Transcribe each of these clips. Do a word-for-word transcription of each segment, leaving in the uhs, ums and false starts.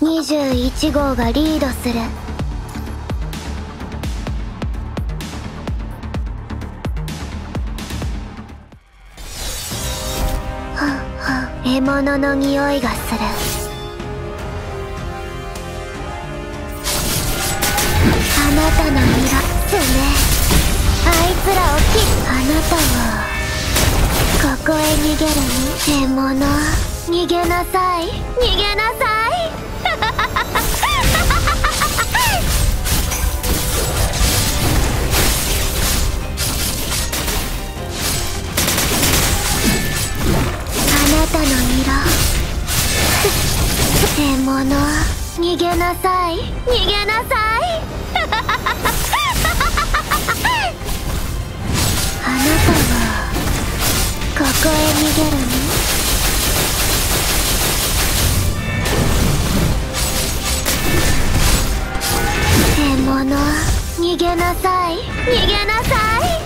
にじゅういち号がリードする。はんはん、獲物の匂いがする。あなたの色すね。あいつらを切っあなたはここへ逃げるに。獲物、逃げなさい、逃げなさい。あなたの色獲物、逃げなさい、逃げなさい。あなたはここへ逃げるの。獲物、逃げなさい、逃げなさい。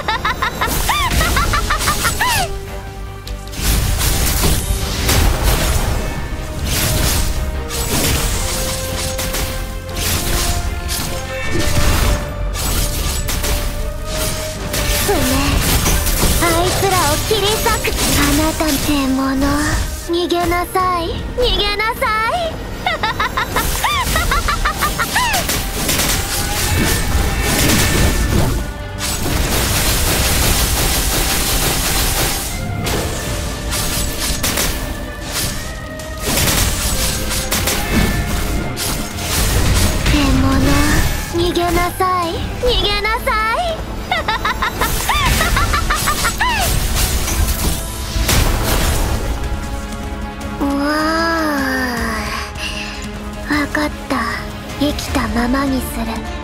すね、あいつらを切り裂く。あなたの獲物、逃げなさい、逃げなさい。獲物、逃げなさい、逃げなさい。うわあ、わかった。生きたままにする。